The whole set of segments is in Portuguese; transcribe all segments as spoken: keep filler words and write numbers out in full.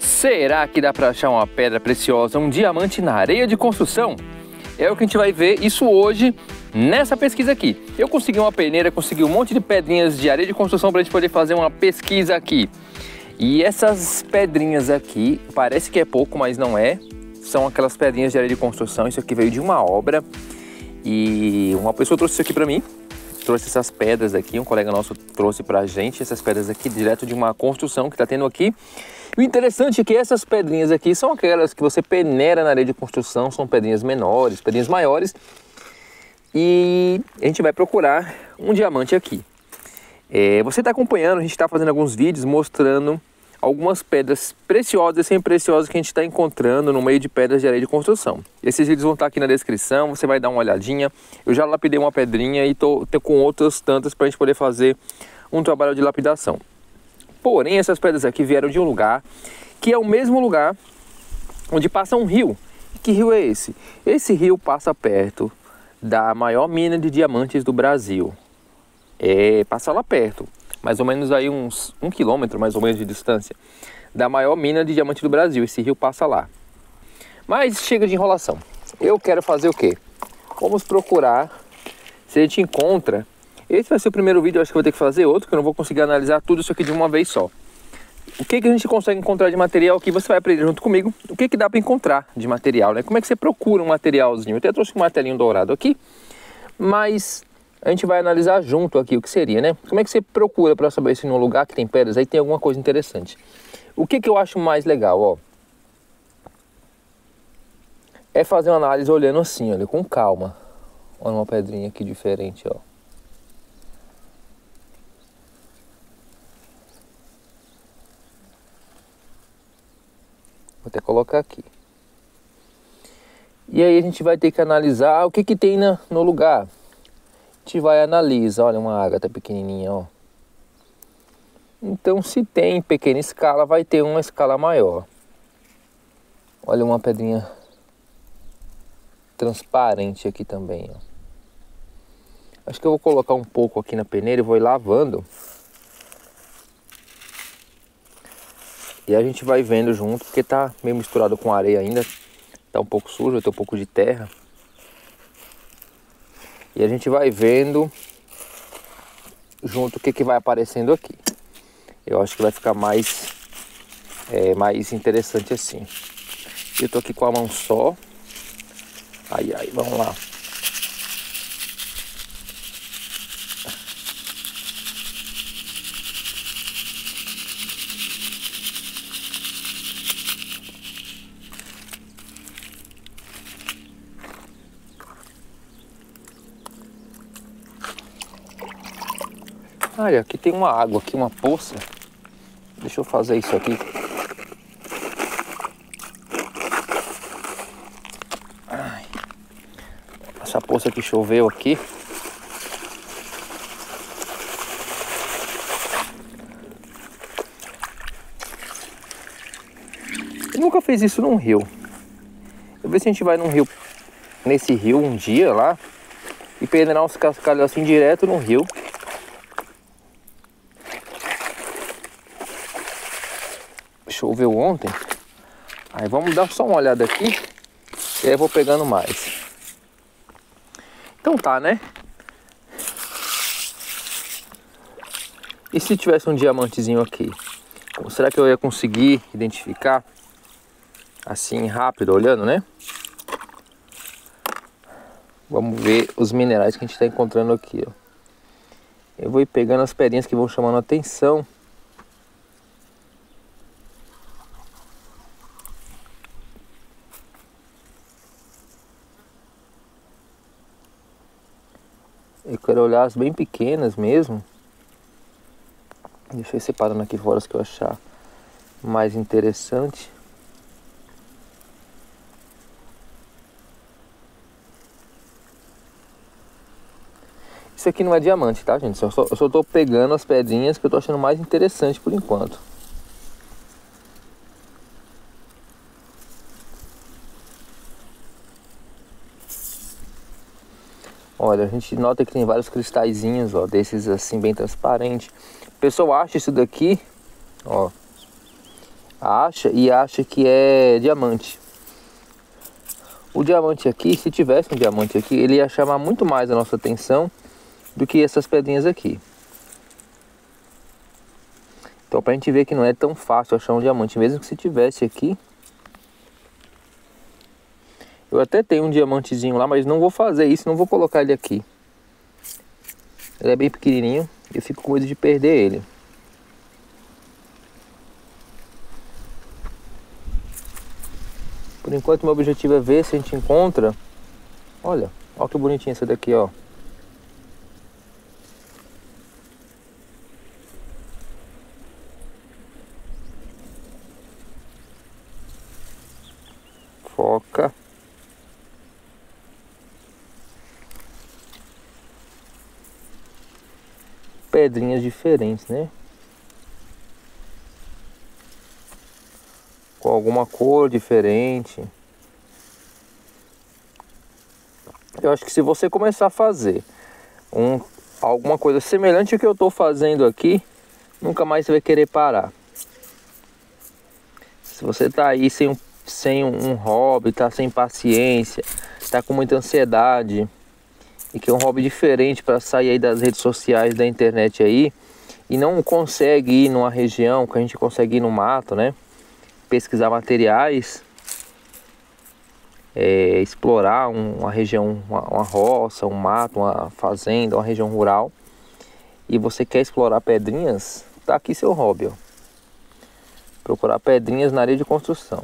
Será que dá para achar uma pedra preciosa, um diamante na areia de construção? É o que a gente vai ver isso hoje nessa pesquisa aqui. Eu consegui uma peneira, consegui um monte de pedrinhas de areia de construção para a gente poder fazer uma pesquisa aqui. E essas pedrinhas aqui, parece que é pouco, mas não é. São aquelas pedrinhas de areia de construção. Isso aqui veio de uma obra e uma pessoa trouxe isso aqui para mim. Trouxe essas pedras aqui, um colega nosso trouxe pra gente essas pedras aqui direto de uma construção que tá tendo aqui. E o interessante é que essas pedrinhas aqui são aquelas que você peneira na areia de construção, são pedrinhas menores, pedrinhas maiores. E a gente vai procurar um diamante aqui. É, você está acompanhando, a gente está fazendo alguns vídeos mostrando algumas pedras preciosas e semi-preciosas que a gente está encontrando no meio de pedras de areia de construção. Esses vídeos vão estar aqui na descrição, você vai dar uma olhadinha. Eu já lapidei uma pedrinha e estou com outras tantas para a gente poder fazer um trabalho de lapidação. Porém, essas pedras aqui vieram de um lugar que é o mesmo lugar onde passa um rio. E que rio é esse? Esse rio passa perto da maior mina de diamantes do Brasil. É, passa lá perto. Mais ou menos aí uns um quilômetro mais ou menos de distância da maior mina de diamante do Brasil. Esse rio passa lá. Mas chega de enrolação. Eu quero fazer o quê? Vamos procurar se a gente encontra. Esse vai ser o primeiro vídeo, eu acho que eu vou ter que fazer outro, que eu não vou conseguir analisar tudo isso aqui de uma vez só. O que, que a gente consegue encontrar de material aqui? Você vai aprender junto comigo o que, que dá para encontrar de material, né? Como é que você procura um materialzinho? Eu até trouxe um martelinho dourado aqui, mas a gente vai analisar junto aqui o que seria, né? Como é que você procura para saber se num lugar que tem pedras aí tem alguma coisa interessante? O que que eu acho mais legal, ó? É fazer uma análise olhando assim, olha, com calma. Olha uma pedrinha aqui diferente, ó. Vou até colocar aqui. E aí a gente vai ter que analisar o que que tem na, no lugar. A gente vai analisar, olha uma ágata pequenininha, ó. Então se tem pequena escala, vai ter uma escala maior. Olha uma pedrinha transparente aqui também, ó. Acho que eu vou colocar um pouco aqui na peneira e vou ir lavando. E a gente vai vendo junto, porque tá meio misturado com areia ainda. Tá um pouco sujo, tem um pouco de terra. E a gente vai vendo junto o que, que vai aparecendo aqui. Eu acho que vai ficar mais, é, mais interessante assim. Eu tô aqui com a mão só. Ai, ai, vamos lá. Olha, aqui tem uma água, aqui uma poça. Deixa eu fazer isso aqui. Ai. Essa poça que choveu aqui. Eu nunca fiz isso num rio. Eu ver se a gente vai num rio, nesse rio um dia lá e peneirar uns cascalhos assim direto no rio. Choveu ontem, aí vamos dar só uma olhada aqui e aí eu vou pegando mais. Então tá, né? E se tivesse um diamantezinho aqui? Será que eu ia conseguir identificar assim rápido, olhando, né? Vamos ver os minerais que a gente está encontrando aqui, ó. Eu vou ir pegando as pedrinhas que vão chamando a atenção. Eu quero olhar as bem pequenas mesmo. Deixa eu ir separando aqui fora as que eu achar mais interessante. Isso aqui não é diamante, tá, gente? Eu só, eu só tô pegando as pedrinhas que eu tô achando mais interessante por enquanto. Olha, a gente nota que tem vários cristalzinhos, ó, desses assim bem transparentes. O pessoal acha isso daqui, ó, acha e acha que é diamante. O diamante aqui, se tivesse um diamante aqui, ele ia chamar muito mais a nossa atenção do que essas pedrinhas aqui. Então, pra gente ver que não é tão fácil achar um diamante, mesmo que se tivesse aqui. Eu até tenho um diamantezinho lá, mas não vou fazer isso, não vou colocar ele aqui. Ele é bem pequenininho e eu fico com medo de perder ele. Por enquanto, meu objetivo é ver se a gente encontra. Olha, olha que bonitinha essa daqui, ó. Foca. Pedrinhas diferentes, né? Com alguma cor diferente. Eu acho que se você começar a fazer um, alguma coisa semelhante ao que eu estou fazendo aqui, nunca mais você vai querer parar. Se você tá aí sem um, sem um hobby, tá sem paciência, tá com muita ansiedade e quer um hobby diferente para sair aí das redes sociais, da internet aí, e não consegue ir numa região que a gente consegue ir no mato, né? Pesquisar materiais, é, explorar um, uma região, uma, uma roça, um mato, uma fazenda, uma região rural, e você quer explorar pedrinhas, tá aqui seu hobby, ó. Procurar pedrinhas na areia de construção.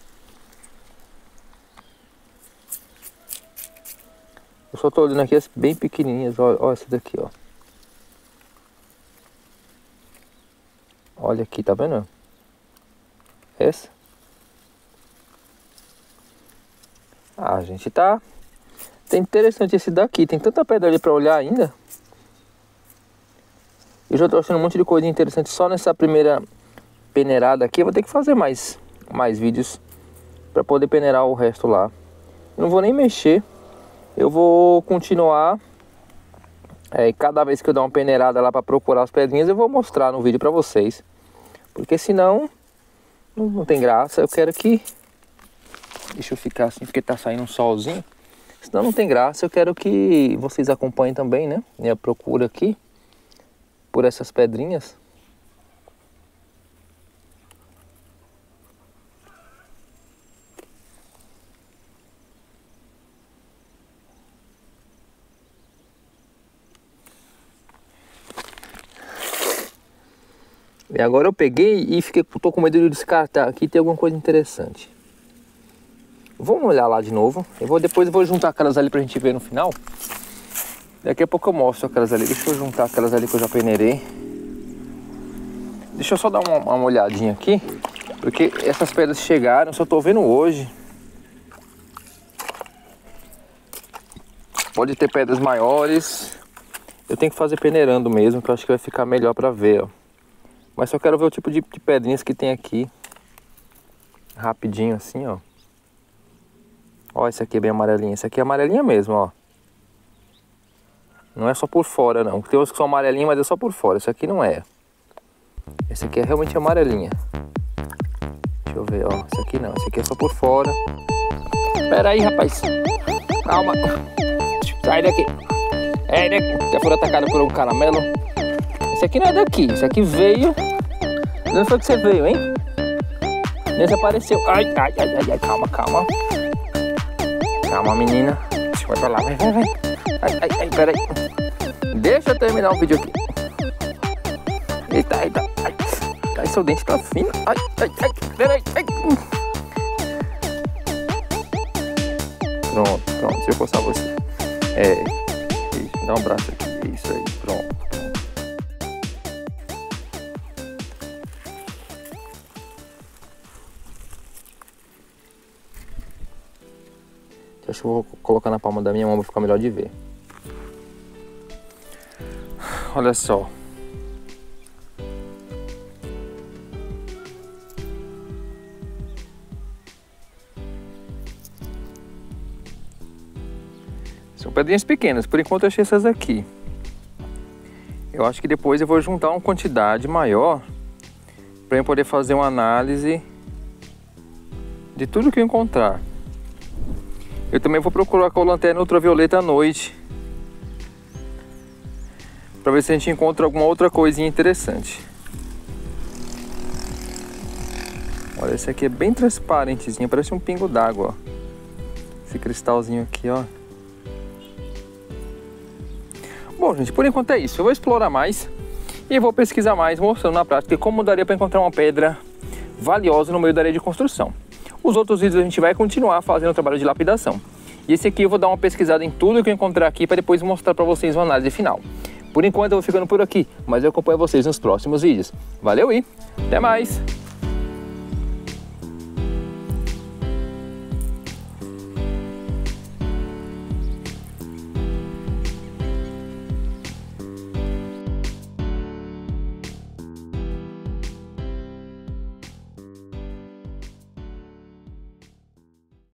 Eu só tô olhando aqui as bem pequenininhas, olha, olha essa daqui, ó. Olha aqui, tá vendo? Essa. Ah, gente, tá... Tá interessante esse daqui. Tem tanta pedra ali pra olhar ainda. Eu já tô achando um monte de coisa interessante só nessa primeira peneirada aqui. Eu vou ter que fazer mais, mais vídeos pra poder peneirar o resto lá. Eu não vou nem mexer. Eu vou continuar. É, cada vez que eu dar uma peneirada lá pra procurar as pedrinhas, eu vou mostrar no vídeo pra vocês. Porque senão... Não, não tem graça, eu quero que... Deixa eu ficar assim, porque tá saindo um solzinho. Senão não tem graça, eu quero que vocês acompanhem também, né? Minha procura aqui por essas pedrinhas. E agora eu peguei e fiquei, tô com medo de descartar aqui, tem alguma coisa interessante. Vamos olhar lá de novo. Eu vou depois eu vou juntar aquelas ali pra gente ver no final. Daqui a pouco eu mostro aquelas ali. Deixa eu juntar aquelas ali que eu já peneirei. Deixa eu só dar uma, uma olhadinha aqui, porque essas pedras chegaram, eu só tô vendo hoje. Pode ter pedras maiores. Eu tenho que fazer peneirando mesmo, que eu acho que vai ficar melhor pra ver, ó. Mas só quero ver o tipo de, de pedrinhas que tem aqui. Rapidinho assim, ó. Ó, esse aqui é bem amarelinho. Esse aqui é amarelinha mesmo, ó. Não é só por fora, não. Tem uns que são amarelinhos, mas é só por fora. Esse aqui não é. Esse aqui é realmente amarelinha. Deixa eu ver, ó. Esse aqui não. Esse aqui é só por fora. Pera aí, rapaz. Calma. Sai daqui. É daqui. Já foi atacado por um caramelo. Esse aqui não é daqui. Esse aqui veio... De onde foi que você veio, hein? Nesse apareceu. Ai, ai, ai, ai, ai. Calma, calma. Calma, menina. Vai pra lá, vai, vai, vai. Ai, ai, ai, peraí. Deixa eu terminar o vídeo aqui. Eita, eita. Ai, ai, seu dente tá fino. Ai, ai, ai, peraí. Ai. Pronto, pronto. Deixa eu coçar você. É. Isso, dá um abraço aqui. Isso aí, pronto. Acho que eu vou colocar na palma da minha mão para ficar melhor de ver. Olha só. São pedrinhas pequenas. Por enquanto eu achei essas aqui. Eu acho que depois eu vou juntar uma quantidade maior para eu poder fazer uma análise de tudo que eu encontrar. Eu também vou procurar com a lanterna ultravioleta à noite, para ver se a gente encontra alguma outra coisinha interessante. Olha, esse aqui é bem transparentezinho, parece um pingo d'água, ó. Esse cristalzinho aqui, ó. Bom, gente, por enquanto é isso. Eu vou explorar mais e vou pesquisar mais, mostrando na prática como daria para encontrar uma pedra valiosa no meio da areia de construção. Os outros vídeos a gente vai continuar fazendo o trabalho de lapidação. E esse aqui eu vou dar uma pesquisada em tudo que eu encontrar aqui para depois mostrar para vocês uma análise final. Por enquanto eu vou ficando por aqui, mas eu acompanho vocês nos próximos vídeos. Valeu e até mais!